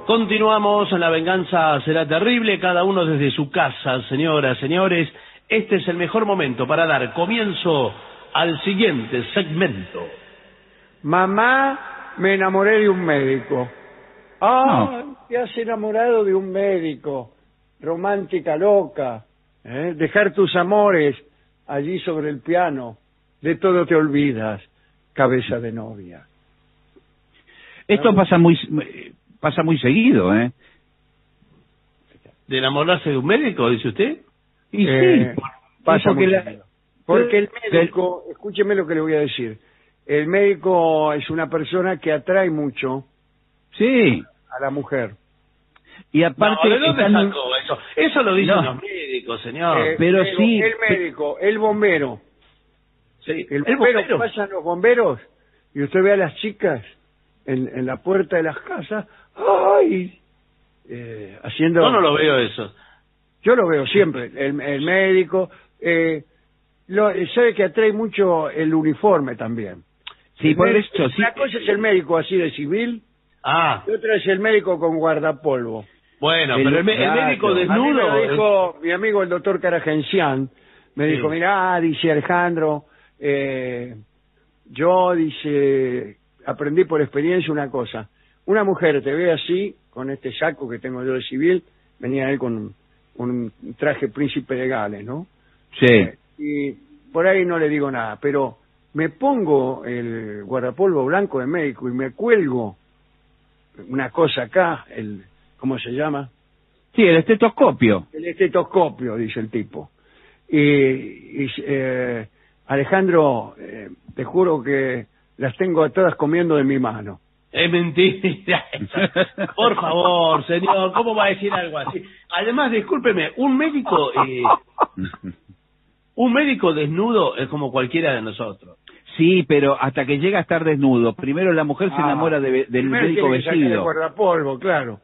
Continuamos, la venganza será terrible, cada uno desde su casa, señoras, señores. Este es el mejor momento para dar comienzo al siguiente segmento. Mamá, me enamoré de un médico. ¡Ah! Te has enamorado de un médico. Romántica loca. Dejar tus amores allí sobre el piano. De todo te olvidas, cabeza de novia. Esto pasa muy seguido, ¿eh? ¿De enamorarse de un médico, dice usted? Y sí, pasa muy seguido. Porque el médico, escúcheme lo que le voy a decir, el médico es una persona que atrae mucho sí, a la mujer. Y aparte... No, ¿de dónde sacó eso? Eso lo dicen los médicos, señor. Pero sí... El médico, el bombero. Sí, el bombero. Pasan los bomberos y usted ve a las chicas en la puerta de las casas, ¡ay! Haciendo... Yo no lo veo eso. Yo lo veo siempre, el médico... sabe que atrae mucho el uniforme también. Sí, por eso sí. Una cosa es el médico así de civil, y otra es el médico con guardapolvo. Bueno, pero el médico desnudo... A mí me lo dijo mi amigo el doctor Caragencián, me dijo, mirá, dice Alejandro, yo, dice, aprendí por experiencia una cosa. Una mujer te ve así, con este saco que tengo yo de civil, venía él con un traje príncipe de Gales, ¿no? Sí. Y por ahí no le digo nada, pero me pongo el guardapolvo blanco de médico y me cuelgo una cosa acá, ¿cómo se llama? Sí, el estetoscopio. El estetoscopio, dice el tipo. Alejandro, te juro que las tengo a todas comiendo de mi mano. Es mentira. Por favor, señor, ¿cómo va a decir algo así? Además, discúlpeme, un médico desnudo es como cualquiera de nosotros. Sí, pero hasta que llega a estar desnudo. Primero la mujer se enamora del médico vestido. El guardapolvo, claro.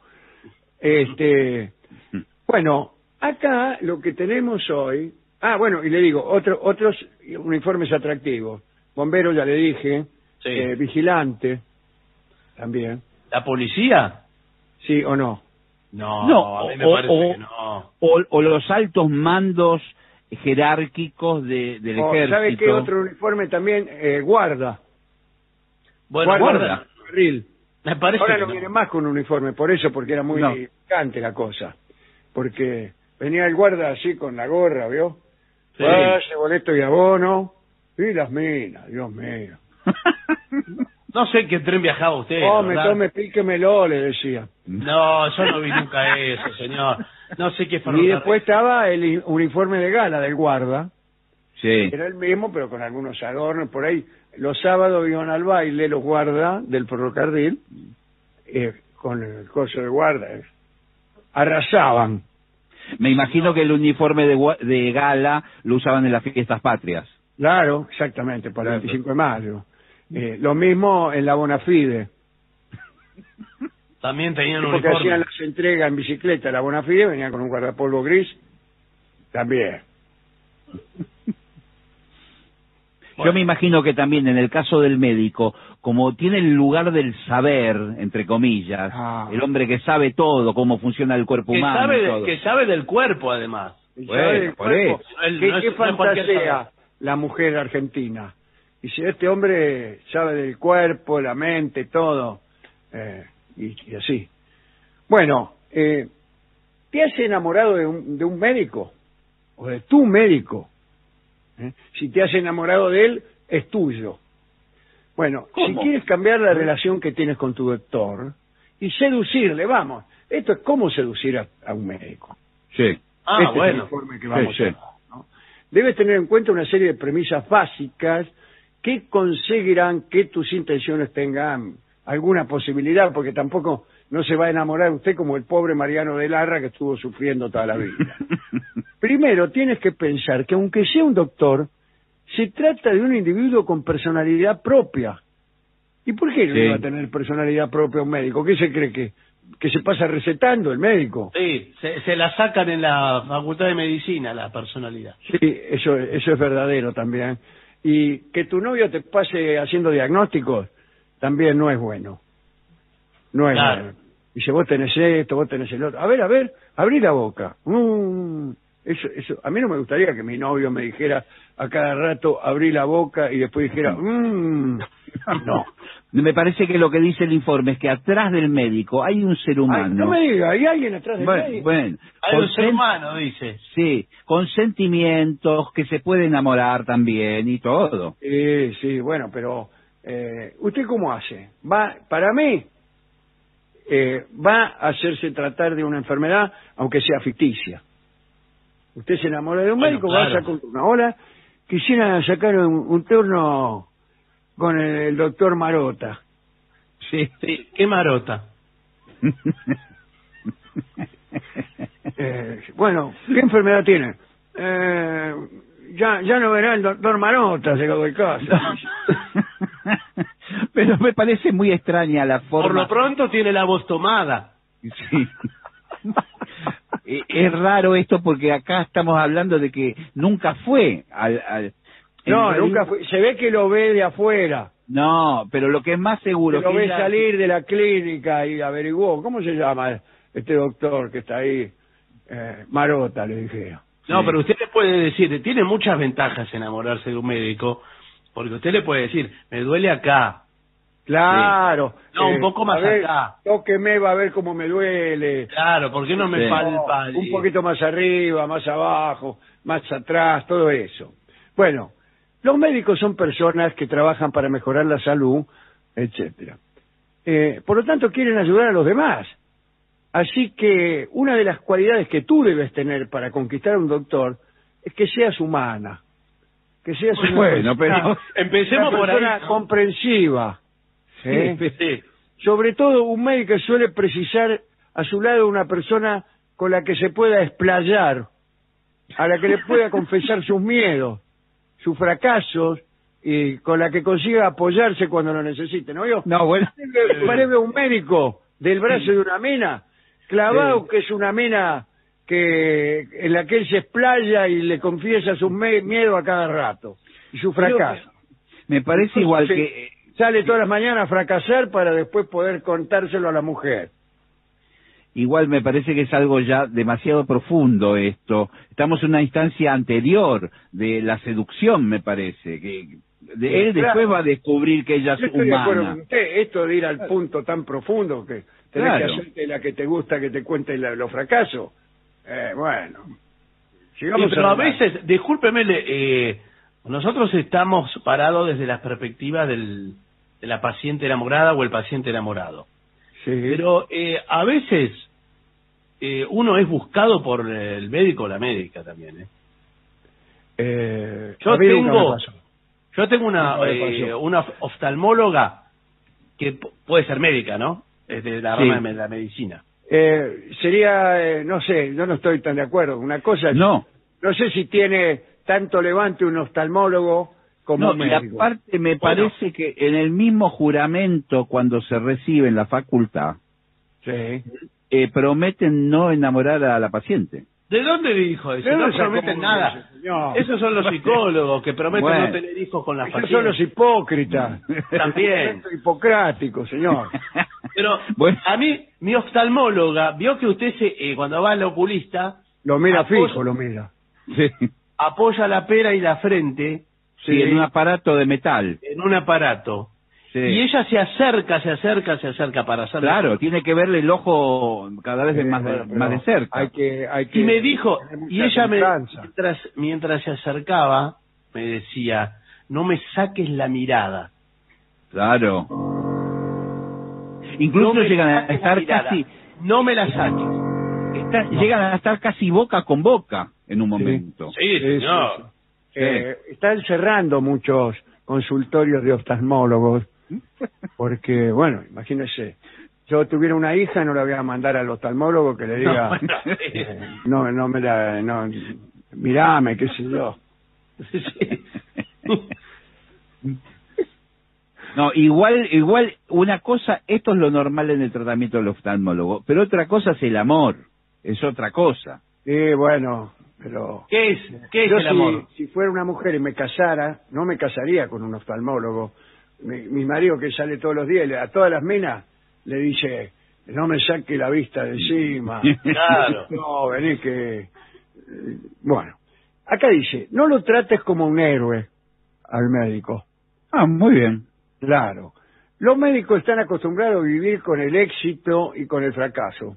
Bueno, acá lo que tenemos hoy... bueno, y le digo, otros uniformes atractivos. Bombero, ya le dije. Sí. Vigilante, también. ¿La policía? ¿Sí o no? No, a mí me parece que no. O los altos mandos jerárquicos del ejército. ¿Sabe qué otro uniforme también? Guarda. Bueno, guarda. Me parece ahora no viene más con uniforme, porque era muy picante la cosa. Porque venía el guarda así con la gorra, ¿vio? Sí. Pase, boleto y abono. Y las minas, Dios mío. No sé en qué tren viajaba usted. Tome, píquemelo, le decía. No, yo no vi nunca eso, señor. No sé qué Y después estaba el uniforme de gala del guarda. Sí. Era el mismo, pero con algunos adornos. Por ahí, los sábados iban al baile los guardas del ferrocarril, con el coso de guarda. Arrasaban. Me imagino que el uniforme de gala lo usaban en las fiestas patrias. Claro, exactamente, para el 25 de mayo. Lo mismo en la Bonafide. También tenían un porque uniforme. hacían las entregas en bicicleta. La Bonafide venía con un guardapolvo gris. También. Yo me imagino que también en el caso del médico, como tiene el lugar del saber, entre comillas, el hombre que sabe todo, cómo funciona el cuerpo humano. Que sabe del cuerpo, además. Bueno, por eso. ¿Qué fantasea la mujer argentina? Y si este hombre sabe del cuerpo, la mente, todo, y así. Bueno, ¿te has enamorado de un médico? ¿O de tu médico? Si te has enamorado de él, es tuyo. Bueno, si quieres cambiar la relación que tienes con tu doctor y seducirle, vamos, esto es cómo seducir a un médico. Sí. Bueno. Es el informe que vamos a dar, ¿no? Debes tener en cuenta una serie de premisas básicas que conseguirán que tus intenciones tengan alguna posibilidad, porque tampoco no se va a enamorar usted como el pobre Mariano de Larra que estuvo sufriendo toda la vida. Primero, tienes que pensar que aunque sea un doctor, se trata de un individuo con personalidad propia. ¿Y por qué no iba a tener personalidad propia un médico? ¿Qué se cree que se pasa recetando el médico? Sí, se la sacan en la Facultad de Medicina, la personalidad. Sí, eso es verdadero también. Y que tu novio te pase haciendo diagnósticos también no es bueno. No es bueno. Dice, vos tenés esto, vos tenés el otro. A ver, abrí la boca. Eso, a mí no me gustaría que mi novio me dijera a cada rato, abrí la boca y después dijera, no. Me parece que lo que dice el informe es que atrás del médico hay un ser humano. Ay, no me diga, hay alguien atrás del médico. Bueno, hay un ser humano, dice. Sí, con sentimientos, que se puede enamorar también y todo. Sí, bueno, pero ¿usted cómo hace? Para mí, va a hacerse tratar de una enfermedad, aunque sea ficticia. Usted se enamora de un médico, claro. va a sacar una hora. Quisiera sacar un turno con el doctor Marota. Sí, ¿qué Marota? Bueno, ¿qué enfermedad tiene? Ya no verá el doctor Marota, llegado el caso. Pero me parece muy extraña la forma. Por lo pronto tiene la voz tomada. Sí. Es raro esto porque acá estamos hablando de que nunca fue No, nunca fue. Se ve que lo ve de afuera. No, pero lo que es más seguro... Que lo que ve ella... salir de la clínica y averiguó. ¿Cómo se llama este doctor que está ahí? Marota, le dije. No, Sí. pero usted le puede decir, tiene muchas ventajas enamorarse de un médico, porque usted le puede decir, me duele acá. Claro. Sí. No, un poco más acá. Tóqueme, va a ver cómo me duele. Claro, ¿por qué no me palpa? Un poquito más arriba, más abajo, más atrás, todo eso. Bueno, los médicos son personas que trabajan para mejorar la salud, etcétera. Por lo tanto, quieren ayudar a los demás. Así que una de las cualidades que tú debes tener para conquistar a un doctor es que seas humana. Que seas Bueno, pero empecemos por ahí. Comprensiva. Sí. Sobre todo un médico suele precisar a su lado una persona con la que se pueda explayar, a la que le pueda confesar sus miedos, sus fracasos, y con la que consiga apoyarse cuando lo necesite. ¿No? bueno. Parece un médico del brazo de una mina, clavado, que es una mina en la que él se explaya y le confiesa sus miedos a cada rato y su fracaso. Me parece igual que... Sale todas las mañanas a fracasar para después poder contárselo a la mujer. Igual me parece que es algo ya demasiado profundo esto. Estamos en una instancia anterior de la seducción, me parece. Que él después va a descubrir que ella es Yo estoy de acuerdo con humana. usted. Esto de ir al punto tan profundo que tenés que hacerte la que te gusta que te cuente los fracasos. Bueno. Sigamos pero a veces, discúlpeme, nosotros estamos parados desde la perspectiva de la paciente enamorada o el paciente enamorado. Sí. Pero a veces uno es buscado por el médico o la médica también. Yo tengo una oftalmóloga que puede ser médica, ¿no? Es de la rama de la medicina. Sería, no sé, yo no estoy tan de acuerdo. Una cosa, no sé si tiene tanto levante un oftalmólogo como un médico. Y aparte me parece que en el mismo juramento cuando se recibe en la facultad, prometen no enamorar a la paciente. ¿De dónde dijo eso? No prometen nada. Esos son los psicólogos que prometen no tener hijos con las pacientes. Esos son los hipócritas. También. Hipocrático, señor. Pero a mí, mi oftalmóloga, vio que usted cuando va al oculista... Lo mira fijo, lo mira. Sí. Apoya la pera y la frente... Sí, en un aparato de metal. En un aparato. Sí. Y ella se acerca para hacerlo. Claro, tiene que verle el ojo cada vez más de cerca. Hay que y me dijo, y ella mientras se acercaba, me decía, no me saques la mirada. Claro. Incluso llegan a estar casi... No me la saques. Llegan a estar casi boca con boca en un momento. Sí, señor. Sí. Están cerrando muchos consultorios de oftalmólogos porque, bueno, imagínese, yo tuviera una hija, no la voy a mandar al oftalmólogo que le diga mirame, qué sé yo. No, igual una cosa, esto es lo normal en el tratamiento del oftalmólogo, pero otra cosa es el amor, es otra cosa. Sí, bueno, pero... ¿Qué es el amor? Si fuera una mujer y me casara, no me casaría con un oftalmólogo. Mi marido, que sale todos los días, a todas las minas le dice, no me saque la vista de encima. Claro. No, vení que... Bueno, acá dice, no lo trates como un héroe al médico. Ah, muy bien. Claro. Los médicos están acostumbrados a vivir con el éxito y con el fracaso.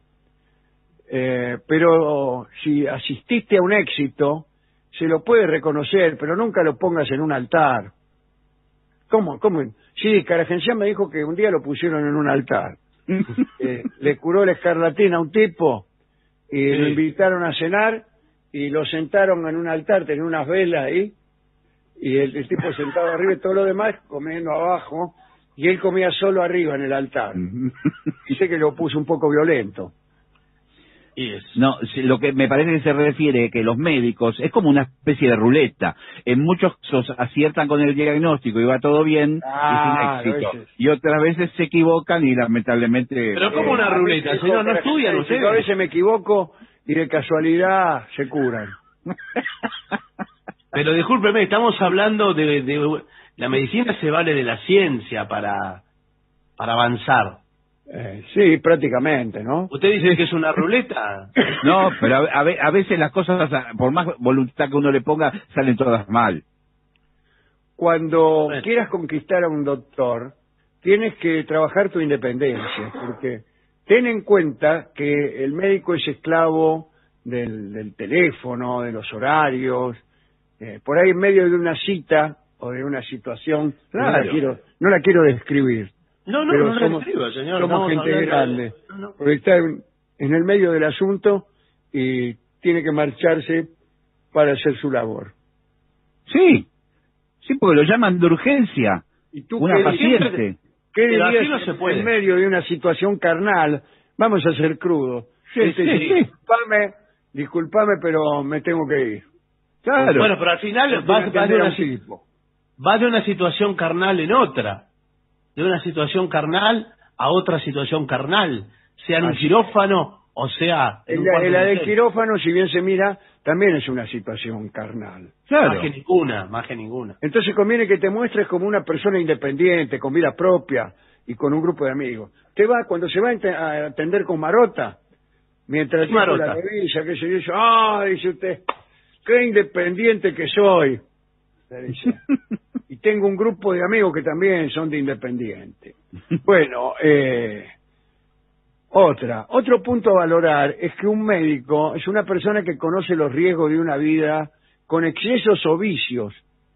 Pero si asististe a un éxito, se lo puede reconocer, pero nunca lo pongas en un altar. ¿Cómo? Sí, Caragencián me dijo que un día lo pusieron en un altar. Le curó la escarlatina a un tipo y lo invitaron a cenar y lo sentaron en un altar, tenía unas velas ahí, y el tipo sentado arriba y todo lo demás comiendo abajo, y él comía solo arriba en el altar. Dice que lo puso un poco violento. No, lo que me parece que se refiere que los médicos es como una especie de ruleta. En muchos casos aciertan con el diagnóstico y va todo bien y sin éxito. Y otras veces se equivocan y lamentablemente... Pero como una ruleta, señor, ¿no estudian ustedes? Yo a veces me equivoco y de casualidad se curan. Pero discúlpeme, estamos hablando de la medicina se vale de la ciencia para avanzar. Sí, prácticamente, ¿no? ¿Usted dice que es una ruleta? No, pero a veces las cosas, por más voluntad que uno le ponga, salen todas mal. Cuando quieras conquistar a un doctor, tienes que trabajar tu independencia, porque ten en cuenta que el médico es esclavo del teléfono, de los horarios, por ahí en medio de una cita o de una situación, claro. no la quiero describir. No somos, escriba, señor. Somos gente grande, porque está en el medio del asunto y tiene que marcharse para hacer su labor. Sí, porque lo llaman de urgencia. ¿Y tú una paciente? ¿Qué dirías no se puede. en medio de una situación carnal? Vamos a ser crudos. Sí. Disculpame, pero me tengo que ir. Claro. Bueno, pero al final va de una situación carnal en otra. De una situación carnal a otra situación carnal, sea en un quirófano o sea en un cuarto la de del hotel. quirófano, si bien se mira, también es una situación carnal. Claro. Más que ninguna. Entonces conviene que te muestres como una persona independiente, con vida propia y con un grupo de amigos. Cuando se va a atender con Marota, mientras el tipo la revisa, que se dice, dice usted, qué independiente que soy. Le dice. Y tengo un grupo de amigos que también son de independiente. Bueno, otro punto a valorar es que un médico es una persona que conoce los riesgos de una vida con excesos o vicios,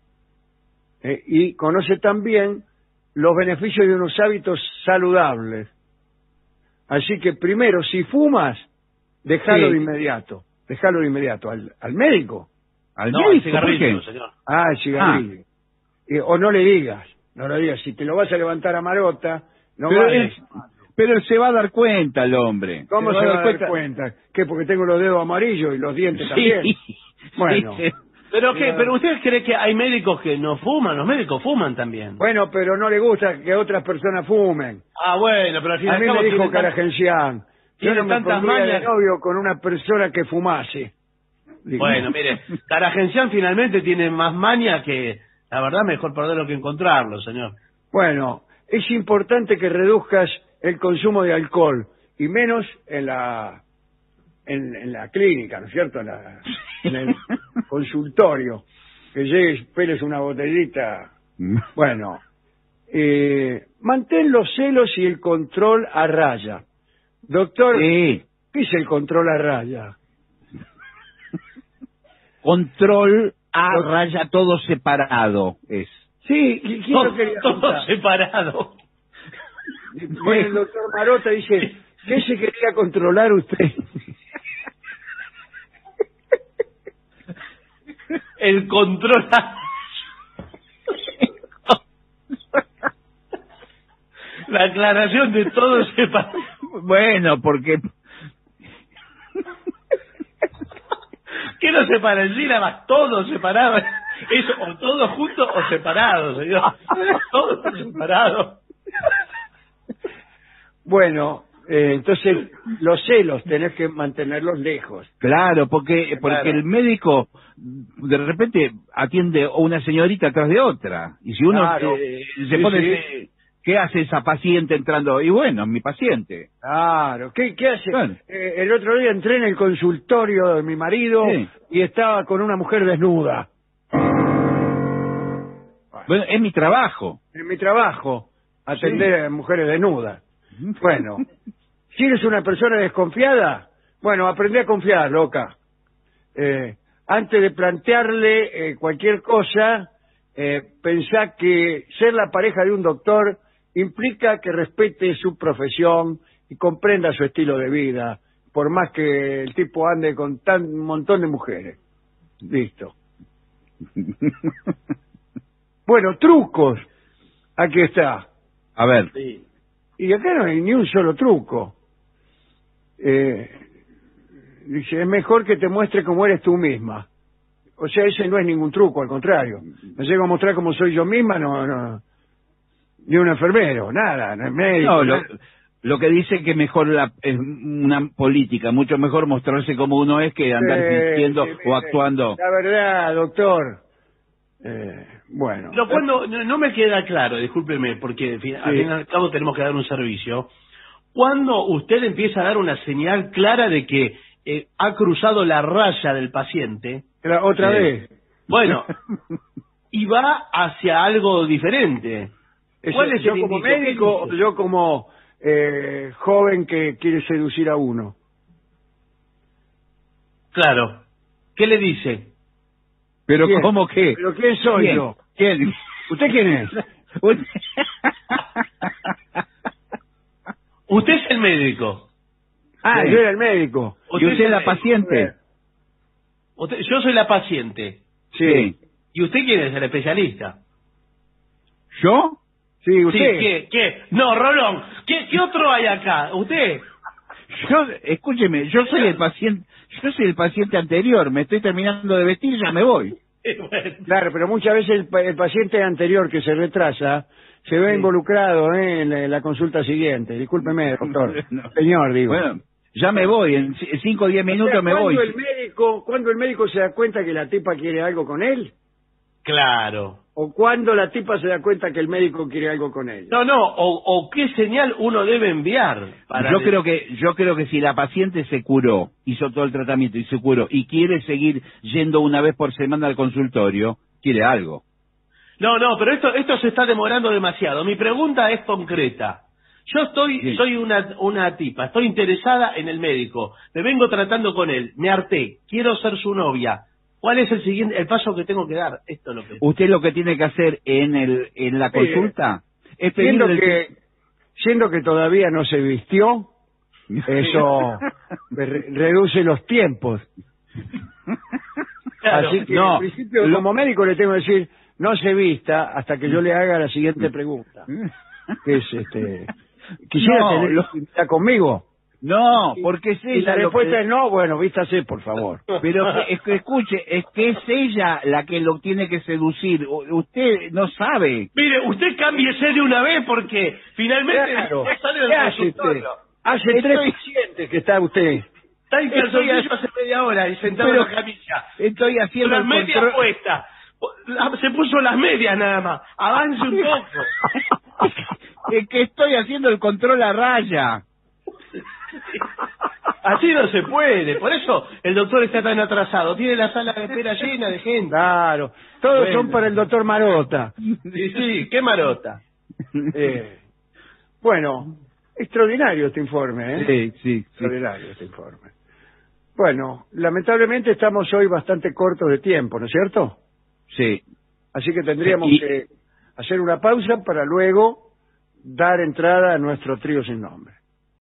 y conoce también los beneficios de unos hábitos saludables. Así que primero, si fumas, déjalo de inmediato. Déjalo de inmediato al médico. ¿Al médico? El cigarrillo, señor. El cigarrillo. O no le digas, si te lo vas a levantar a Marota, pero él se va a dar cuenta, el hombre. ¿Cómo se va a dar cuenta? ¿Qué? Porque tengo los dedos amarillos y los dientes también. Bueno. Sí. Pero usted cree que hay médicos que no fuman, los médicos fuman también. Bueno, pero no le gusta que otras personas fumen. Bueno, pero al final a mí me dijo Caragencián, yo no me pondría de novio con una persona que fumase. Bueno, mire, Caragencián finalmente tiene más maña que, la verdad, mejor perderlo que encontrarlo, señor. Bueno, es importante que reduzcas el consumo de alcohol, y menos en la clínica, ¿no es cierto? En el consultorio, que llegues, peles una botellita. Bueno, mantén los celos y el control a raya. Doctor, ¿qué es el control a raya? Control a raya, todo separado es. Sí, todo separado. Bueno, el doctor Marota dice, ¿qué se quería controlar usted? El control. La aclaración de todo separado. Bueno, porque... ¿Qué no separa el sílabas? Todo separado. Eso, o todo junto o separado, señor. Todo separado. Bueno, entonces los celos tenés que mantenerlos lejos. Claro, porque el médico de repente atiende a una señorita atrás de otra, y si uno se pone ¿Qué hace esa paciente entrando? Y bueno, mi paciente. Claro, ¿qué hace? Bueno. El otro día entré en el consultorio de mi marido y estaba con una mujer desnuda. Bueno, es mi trabajo. En mi trabajo, atender a mujeres desnudas. Bueno, si eres una persona desconfiada, bueno, aprende a confiar, loca. Antes de plantearle cualquier cosa, pensá que ser la pareja de un doctor implica que respete su profesión y comprenda su estilo de vida, por más que el tipo ande con un montón de mujeres. Listo. Bueno, trucos. Aquí está. A ver. Sí. Y acá no hay ni un solo truco. Dice, es mejor que te muestre cómo eres tú misma. O sea, ese no es ningún truco, al contrario. Me llego a mostrar cómo soy yo misma, no. Ni un enfermero, nada, no es médico. No, lo que dice que mejor es una política, mucho mejor mostrarse como uno es que andar fingiendo o actuando. La verdad, doctor. Bueno. Pero cuando no me queda claro, discúlpeme, porque al fin y al cabo tenemos que dar un servicio. ¿Cuándo usted empieza a dar una señal clara de que ha cruzado la raya del paciente? Otra vez. Bueno, y va hacia algo diferente. ¿Cuál es yo el como indicio? médico o yo como joven que quiere seducir a uno? Claro. ¿Qué le dice? ¿Pero ¿Quién? cómo qué? ¿Pero quién soy ¿Quién? yo? ¿Quién? ¿Usted quién es? Usted es el médico. Ah, Sí. yo era el médico. ¿Y usted es la paciente? Yo soy la paciente. Sí. ¿Y usted quién es el especialista? ¿Yo? Sí, usted. Sí, ¿qué? No, Rolón, ¿qué otro hay acá? ¿Usted? Escúcheme, yo soy el paciente anterior, me estoy terminando de vestir y ya me voy. Bueno. Claro, pero muchas veces el paciente anterior que se retrasa se ve involucrado en la consulta siguiente. Discúlpeme, doctor. No. Señor, digo. Bueno, ya me voy, en 5 o 10 minutos me voy. ¿Cuándo el médico se da cuenta que la tipa quiere algo con él? Claro. ¿O cuándo la tipa se da cuenta que el médico quiere algo con ella? No, o qué señal uno debe enviar para... Yo creo que si la paciente se curó, hizo todo el tratamiento y se curó y quiere seguir yendo una vez por semana al consultorio, quiere algo. No, pero esto se está demorando demasiado. Mi pregunta es concreta. Yo soy una tipa, estoy interesada en el médico, me vengo tratando con él, me harté, quiero ser su novia. ¿Cuál es el paso que tengo que dar? Esto es lo que... Usted lo que tiene que hacer en la consulta es pedirle... Siendo que todavía no se vistió, eso reduce los tiempos. Claro. Así que en principio como médico le tengo que decir, no se vista hasta que yo le haga la siguiente pregunta. Que es ¿quisiera tener intimidad conmigo? No, porque es ella. Y la respuesta es no, bueno, vístase, por favor. Pero escuche, es que es ella la que lo tiene que seducir. Usted no sabe. Mire, usted cámbiese de una vez porque finalmente Claro. sale del ¿Qué hace consultorio. usted? Hace 3 pacientes que está usted. Está en calzoncillo hace media hora y sentado en la camilla. Estoy haciendo Las medias puestas. Se puso las medias nada más. Avance un poco. Es que estoy haciendo el control a raya. Así no se puede. Por eso el doctor está tan atrasado. Tiene la sala de espera llena de gente. Claro. Todos son para el doctor Marota. Sí, qué marota. Bueno, extraordinario este informe, ¿eh? Sí. Extraordinario este informe. Bueno, lamentablemente estamos hoy bastante cortos de tiempo, ¿no es cierto? Sí. Así que tendríamos que hacer una pausa para luego dar entrada a nuestro trío sin nombre.